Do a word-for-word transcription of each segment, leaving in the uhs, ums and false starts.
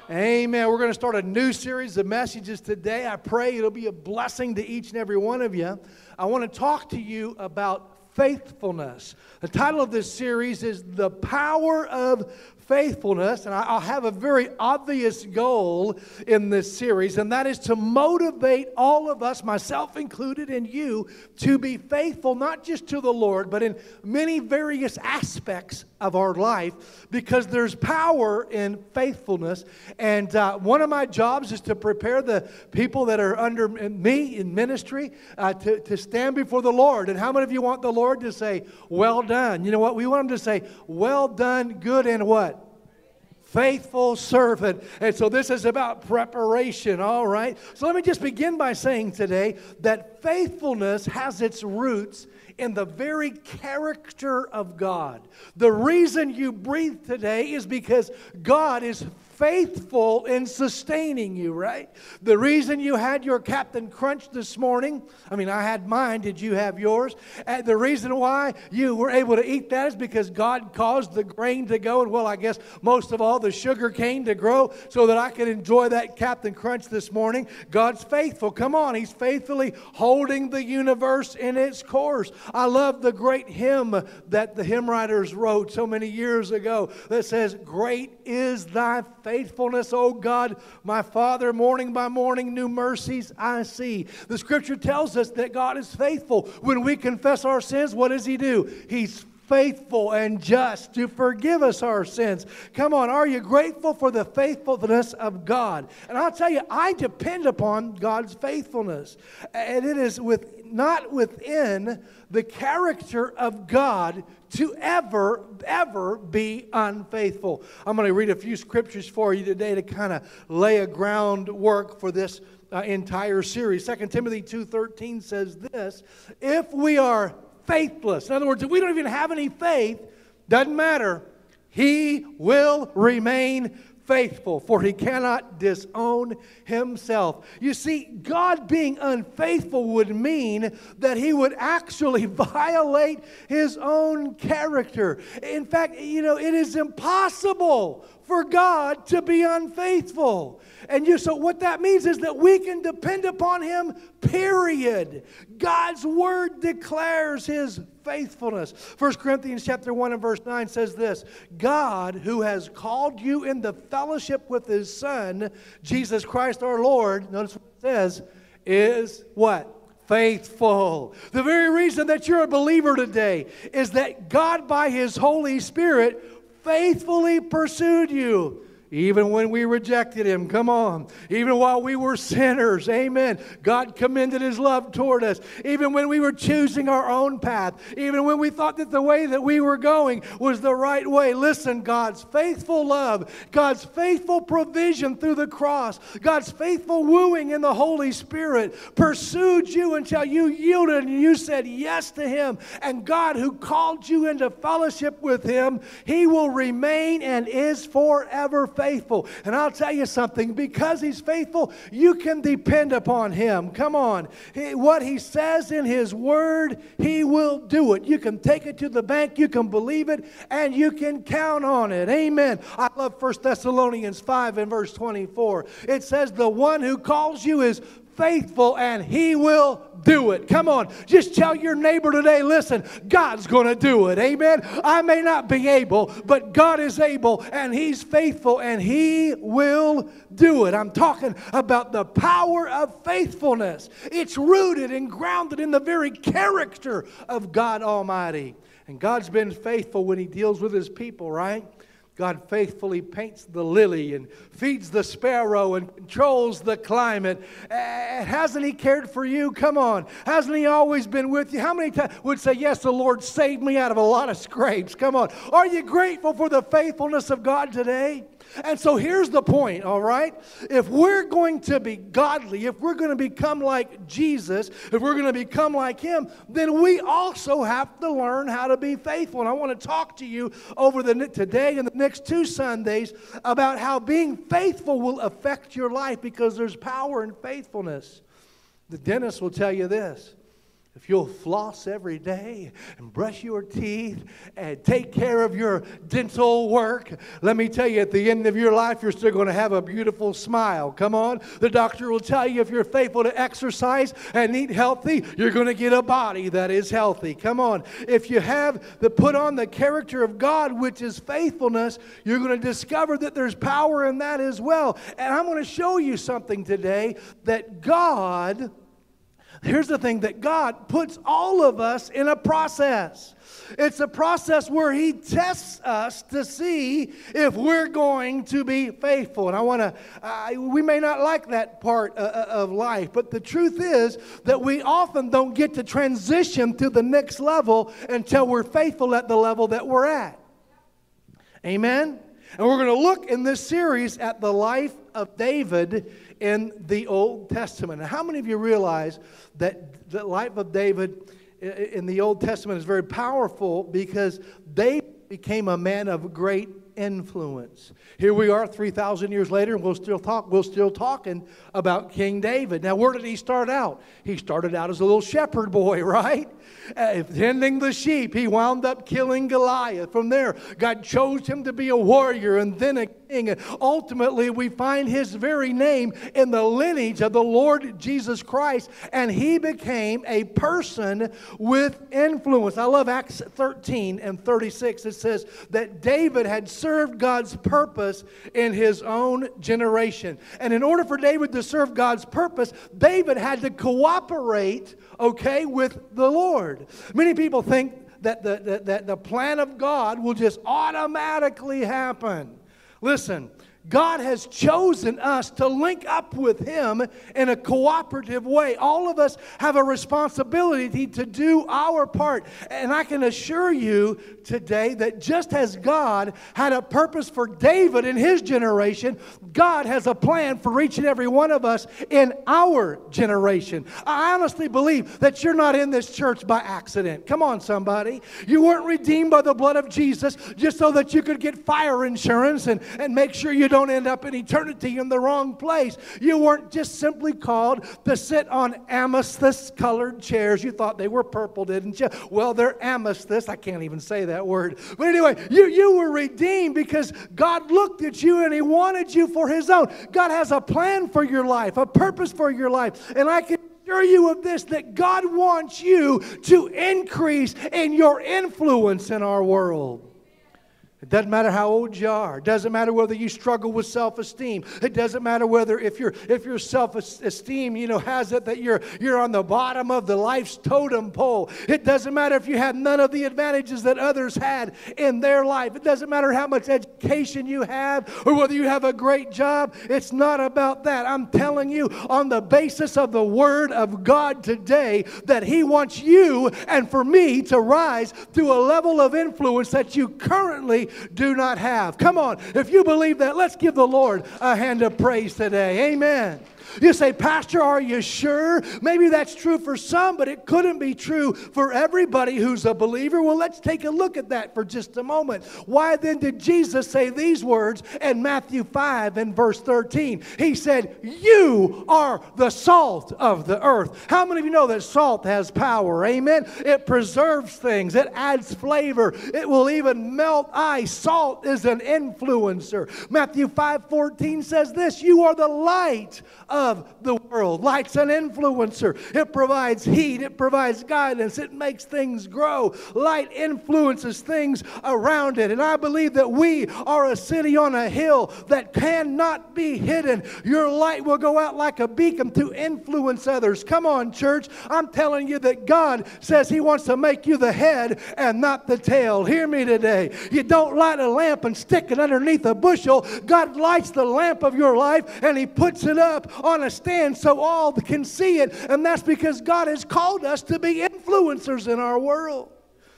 Amen. We're going to start a new series of messages today. I pray it'll be a blessing to each and every one of you. I want to talk to you about faithfulness. The title of this series is The Power of Faithfulness, and I'll have a very obvious goal in this series, and that is to motivate all of us, myself included, and you, to be faithful not just to the Lord, but in many various aspects of our life, because there's power in faithfulness. And uh, one of my jobs is to prepare the people that are under me in ministry uh, to, to stand before the Lord. And how many of you want the Lord to say, well done? You know what? We want Him to say, well done, good and what? Faithful servant. And so this is about preparation, all right? So let me just begin by saying today that faithfulness has its roots in the very character of God. The reason you breathe today is because God is faithful in sustaining you, right? The reason you had your Captain Crunch this morning, I mean, I had mine. Did you have yours? And the reason why you were able to eat that is because God caused the grain to go, and well, I guess most of all, the sugar cane to grow so that I could enjoy that Captain Crunch this morning. God's faithful. Come on, He's faithfully holding the universe in its course. I love the great hymn that the hymn writers wrote so many years ago that says, "Great is thy faithfulness, O God, my Father, morning by morning, new mercies I see." The Scripture tells us that God is faithful. When we confess our sins, what does He do? He's faithful and just to forgive us our sins. Come on, are you grateful for the faithfulness of God? And I'll tell you, I depend upon God's faithfulness. And it is with not within the character of God to ever, ever be unfaithful. I'm going to read a few scriptures for you today to kind of lay a groundwork for this uh, entire series. Second Timothy two thirteen says this, if we are faithless, in other words, if we don't even have any faith, doesn't matter, He will remain faithful, for He cannot disown Himself. You see, God being unfaithful would mean that He would actually violate His own character. In fact, you know, it is impossible for God to be unfaithful. And you, so what that means is that we can depend upon Him, period. God's Word declares His faithfulness. First Corinthians chapter one and verse nine says this, God, who has called you in the fellowship with His Son, Jesus Christ our Lord, notice what it says, is what? Faithful. The very reason that you're a believer today is that God, by His Holy Spirit, faithfully pursued you. Even when we rejected Him, come on. Even while we were sinners, amen. God commended His love toward us. Even when we were choosing our own path. Even when we thought that the way that we were going was the right way. Listen, God's faithful love, God's faithful provision through the cross, God's faithful wooing in the Holy Spirit pursued you until you yielded and you said yes to Him. And God, who called you into fellowship with Him, He will remain and is forever faithful. And I'll tell you something, because He's faithful, you can depend upon Him. Come on. He, what He says in His Word, He will do it. You can take it to the bank, you can believe it, and you can count on it. Amen. I love First Thessalonians five and verse twenty-four. It says, the one who calls you is faithful, and He will do it. Come on, just tell your neighbor today, listen, God's going to do it. Amen. I may not be able, but God is able, and He's faithful, and He will do it. I'm talking about the power of faithfulness. It's rooted and grounded in the very character of God Almighty. And God's been faithful when He deals with His people, right? God faithfully paints the lily and feeds the sparrow and controls the climate. Uh, hasn't He cared for you? Come on. Hasn't He always been with you? How many times would say, yes, the Lord saved me out of a lot of scrapes? Come on. Are you grateful for the faithfulness of God today? And so here's the point, all right? If we're going to be godly, if we're going to become like Jesus, if we're going to become like Him, then we also have to learn how to be faithful. And I want to talk to you over the today and the next two Sundays about how being faithful will affect your life, because there's power in faithfulness. The dentist will tell you this. if you'll floss every day and brush your teeth and take care of your dental work, let me tell you, at the end of your life, you're still going to have a beautiful smile. Come on. The doctor will tell you if you're faithful to exercise and eat healthy, you're going to get a body that is healthy. Come on. If you have the put on the character of God, which is faithfulness, you're going to discover that there's power in that as well. And I'm going to show you something today that God... Here's the thing, that God puts all of us in a process. It's a process where He tests us to see if we're going to be faithful. And I want to, uh, we may not like that part uh, of life, but the truth is that we often don't get to transition to the next level until we're faithful at the level that we're at. Amen? And we're going to look in this series at the life of David in the Old Testament. Now, how many of you realize that the life of David in the Old Testament is very powerful because David became a man of great influence? Here we are three thousand years later, and we'll still talk, we're still talking about King David. Now, where did he start out? He started out as a little shepherd boy, right? Uh, tending the sheep. He wound up killing Goliath. From there, God chose him to be a warrior and then a king. And ultimately, we find his very name in the lineage of the Lord Jesus Christ, and he became a person with influence. I love Acts thirteen and thirty-six. It says that David had served God's purpose in his own generation. And in order for David to serve God's purpose, David had to cooperate, okay, with the Lord. Many people think that the, that, that the plan of God will just automatically happen. Listen, God has chosen us to link up with Him in a cooperative way. All of us have a responsibility to do our part. And I can assure you today that just as God had a purpose for David in his generation, God has a plan for each and every one of us in our generation. I honestly believe that you're not in this church by accident. Come on, somebody. You weren't redeemed by the blood of Jesus just so that you could get fire insurance and, and make sure you don't don't end up in eternity in the wrong place. You weren't just simply called to sit on amethyst-colored chairs. You thought they were purple, didn't you? Well, they're amethyst. I can't even say that word. But anyway, you, you were redeemed because God looked at you and He wanted you for His own. God has a plan for your life, a purpose for your life. And I can assure you of this, that God wants you to increase in your influence in our world. It doesn't matter how old you are. It doesn't matter whether you struggle with self-esteem. It doesn't matter whether if your if your self-esteem, you know, has it that you're you're on the bottom of the life's totem pole. It doesn't matter if you have none of the advantages that others had in their life. It doesn't matter how much education you have or whether you have a great job. It's not about that. I'm telling you, on the basis of the Word of God today, that He wants you and for me to rise to a level of influence that you currently do not have. Come on, if you believe that, let's give the Lord a hand of praise today. Amen. You say, Pastor, are you sure? Maybe that's true for some, but it couldn't be true for everybody who's a believer. Well, let's take a look at that for just a moment. Why then did Jesus say these words in Matthew five and verse thirteen? He said, you are the salt of the earth. How many of you know that salt has power? Amen. It preserves things. It adds flavor. It will even melt ice. Salt is an influencer. Matthew five fourteen says this, you are the light of the world. Light's an influencer. It provides heat. It provides guidance. It makes things grow. Light influences things around it. And I believe that we are a city on a hill that cannot be hidden. Your light will go out like a beacon to influence others. Come on, church. I'm telling you that God says He wants to make you the head and not the tail. Hear me today. You don't light a lamp and stick it underneath a bushel. God lights the lamp of your life and He puts it up on a stand so all can see it, and that's because God has called us to be influencers in our world.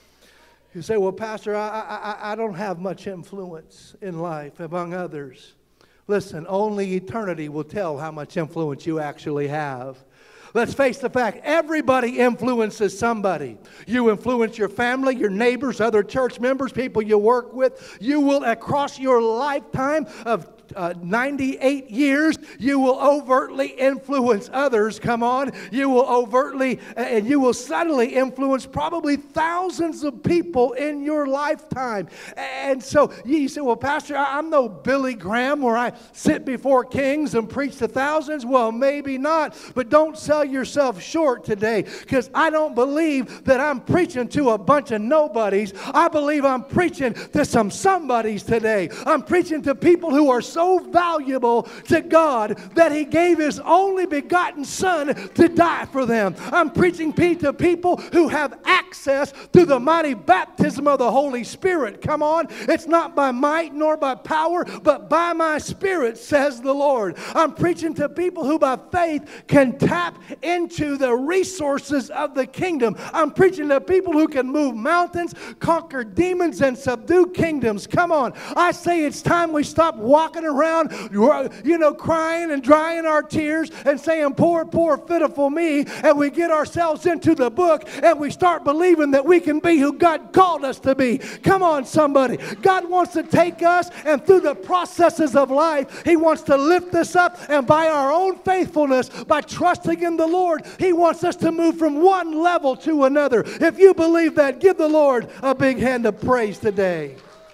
You say, well, Pastor, I, I, I don't have much influence in life among others. Listen, only eternity will tell how much influence you actually have. Let's face the fact, everybody influences somebody. You influence your family, your neighbors, other church members, people you work with. You will, across your lifetime of uh, ninety-eight years, you will overtly influence others. Come on. You will overtly and you will subtly influence probably thousands of people in your lifetime. And so you say, well, Pastor, I'm no Billy Graham where I sit before kings and preach to thousands. Well, maybe not, but don't sell yourself short today, because I don't believe that I'm preaching to a bunch of nobodies. I believe I'm preaching to some somebodies today. I'm preaching to people who are so valuable to God that He gave His only begotten Son to die for them. I'm preaching to people who have access to the mighty baptism of the Holy Spirit. Come on. It's not by might nor by power, but by my Spirit, says the Lord. I'm preaching to people who by faith can tap into the resources of the kingdom. I'm preaching to people who can move mountains, conquer demons, and subdue kingdoms. Come on. I say it's time we stop walking around, you know, crying and drying our tears and saying, poor, poor, pitiful me, and we get ourselves into the book and we start believing that we can be who God called us to be. Come on, somebody. God wants to take us, and through the processes of life, He wants to lift us up, and by our own faithfulness, by trusting in the Lord, He wants us to move from one level to another. If you believe that, give the Lord a big hand of praise today.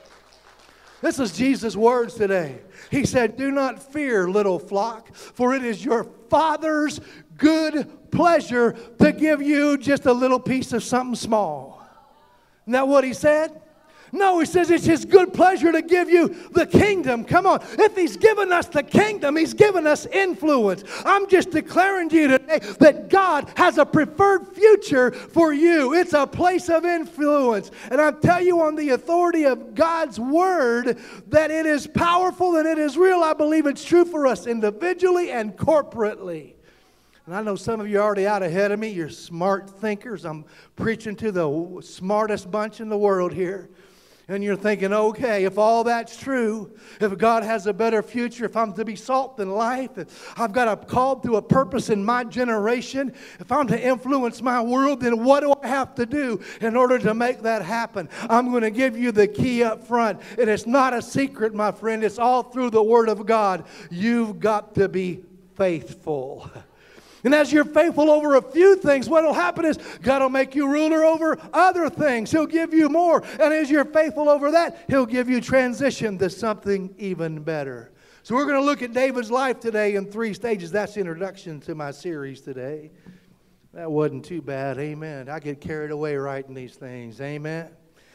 This is Jesus' words today. He said, do not fear, little flock, for it is your Father's good pleasure to give you just a little piece of something small. Isn't that what He said? No, He says it's His good pleasure to give you the kingdom. Come on. If He's given us the kingdom, He's given us influence. I'm just declaring to you today that God has a preferred future for you. It's a place of influence. And I tell you on the authority of God's word that it is powerful and it is real. I believe it's true for us individually and corporately. And I know some of you are already out ahead of me. You're smart thinkers. I'm preaching to the smartest bunch in the world here. And you're thinking, okay, if all that's true, if God has a better future, if I'm to be salt in life, if I've got a call to a purpose in my generation, if I'm to influence my world, then what do I have to do in order to make that happen? I'm going to give you the key up front. And it's not a secret, my friend. It's all through the Word of God. You've got to be faithful. And as you're faithful over a few things, what will happen is God will make you ruler over other things. He'll give you more. And as you're faithful over that, He'll give you transition to something even better. So we're going to look at David's life today in three stages. That's the introduction to my series today. That wasn't too bad. Amen. I get carried away writing these things. Amen.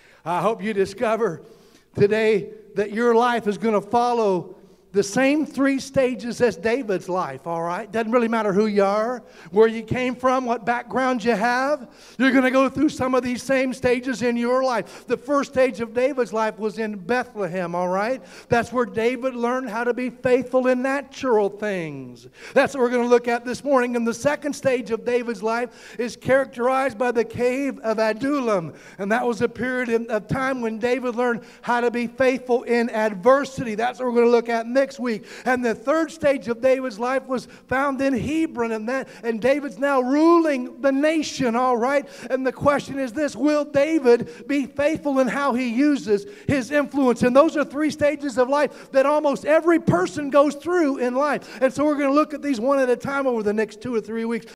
I hope you discover today that your life is going to follow the same three stages as David's life, all right? Doesn't really matter who you are, where you came from, what background you have. You're going to go through some of these same stages in your life. The first stage of David's life was in Bethlehem, all right? That's where David learned how to be faithful in natural things. That's what we're going to look at this morning. And the second stage of David's life is characterized by the cave of Adullam. And that was a period of time when David learned how to be faithful in adversity. That's what we're going to look at next. Next week. And the third stage of David's life was found in Hebron, and that and David's now ruling the nation, all right? And the question is this: will David be faithful in how he uses his influence? And those are three stages of life that almost every person goes through in life. And so we're going to look at these one at a time over the next two or three weeks.